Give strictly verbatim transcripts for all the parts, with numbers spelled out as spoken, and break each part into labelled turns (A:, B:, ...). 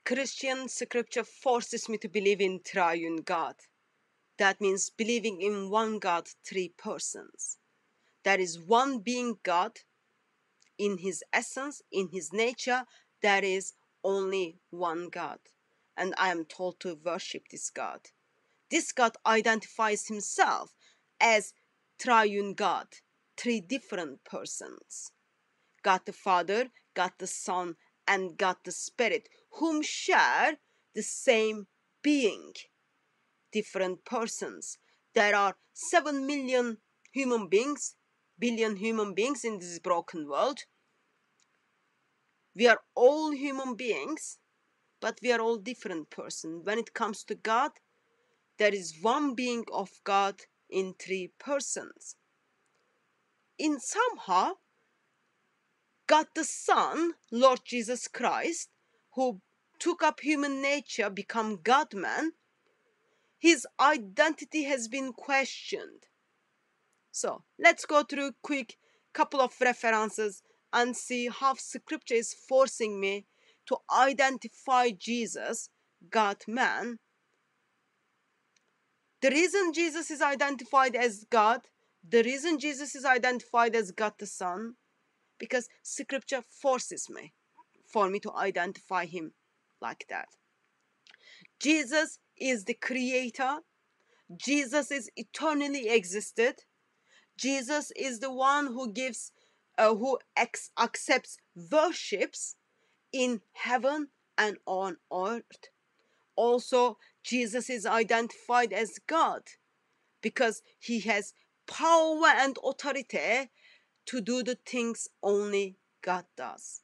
A: Christian scripture forces me to believe in triune God. That means believing in one God, three persons. There is one being God in his essence, in his nature. There is only one God. And I am told to worship this God. This God identifies himself as triune God, three different persons. God the Father, God the Son, and God the Spirit, whom share the same being, different persons. There are seven million human beings, billion human beings in this broken world. We are all human beings, but we are all different persons. When it comes to God, there is one being of God in three persons. In somehow, God the Son, Lord Jesus Christ, who took up human nature, become God-man, his identity has been questioned. So let's go through a quick couple of references and see how scripture is forcing me to identify Jesus, God-man. The reason Jesus is identified as God, the reason Jesus is identified as God the Son, because scripture forces me, for me to identify him like that. Jesus is the creator. Jesus is eternally existed. Jesus is the one who gives, uh, who ex- accepts worships in heaven and on earth. Also, Jesus is identified as God because he has power and authority to do the things only God does.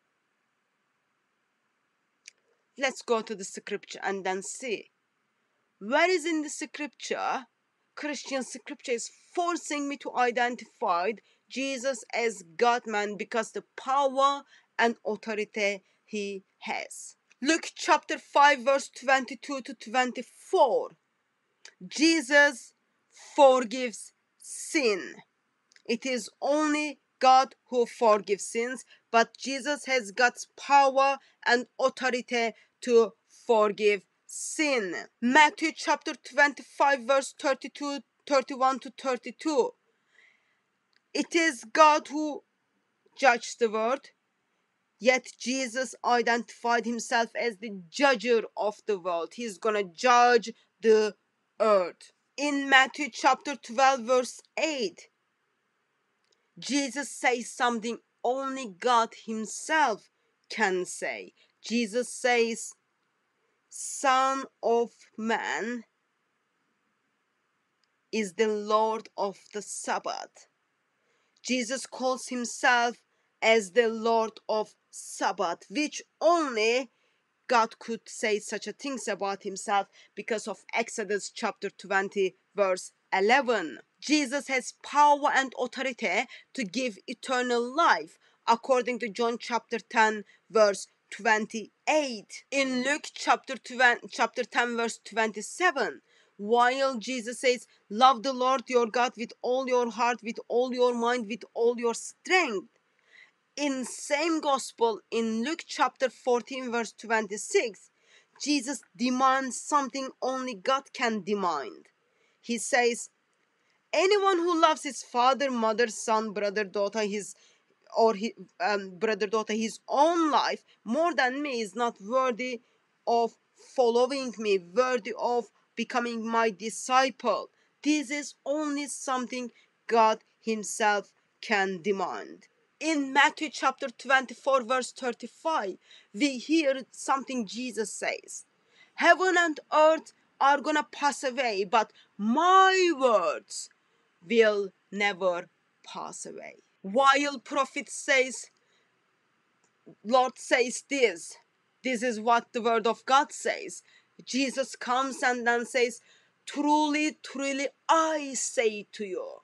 A: Let's go to the scripture and then see. Where is in the scripture, Christian scripture is forcing me to identify Jesus as God-man because the power and authority he has. Luke chapter five verse twenty-two to twenty-four. Jesus forgives sin. It is only God who forgives sins, but Jesus has God's power and authority to forgive sin. Matthew chapter twenty-five verse thirty-two, thirty-one to thirty-two. It is God who judges the world, yet Jesus identified himself as the judger of the world. He's gonna judge the earth. In Matthew chapter twelve verse eight, Jesus says something only God himself can say. Jesus says, Son of Man is the Lord of the Sabbath. Jesus calls himself as the Lord of Sabbath, which only God could say such a things about himself because of Exodus chapter twenty verse eleven. Jesus has power and authority to give eternal life according to John chapter ten verse twenty-eight. In Luke chapter ten verse twenty-seven, while Jesus says, love the Lord your God with all your heart, with all your mind, with all your strength. In same gospel, in Luke chapter fourteen verse twenty-six, Jesus demands something only God can demand. He says, anyone who loves his father, mother, son, brother, daughter, his or his um, brother, daughter, his own life more than me is not worthy of following me, worthy of becoming my disciple. This is only something God himself can demand. In Matthew chapter twenty-four verse thirty-five, we hear something Jesus says. Heaven and earth are gonna pass away, but my words will never pass away. While prophet says, Lord says this, this is what the word of God says. Jesus comes and then says, truly, truly, I say to you,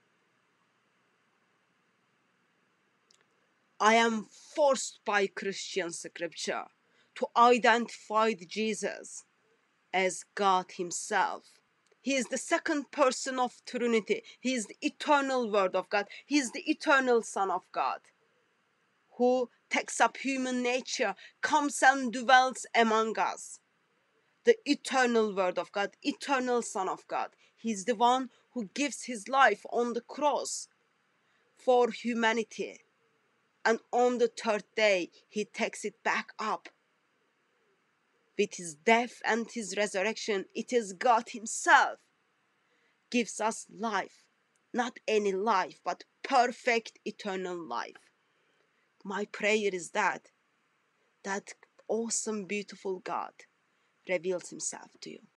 A: I am forced by Christian scripture to identify Jesus as God himself. He is the second person of Trinity. He is the eternal Word of God. He is the eternal Son of God, who takes up human nature, comes and dwells among us. The eternal Word of God, eternal Son of God. He's the one who gives his life on the cross for humanity. And on the third day, he takes it back up. With his death and his resurrection, it is God himself gives us life. Not any life, but perfect eternal life. My prayer is that that awesome, beautiful God reveals himself to you.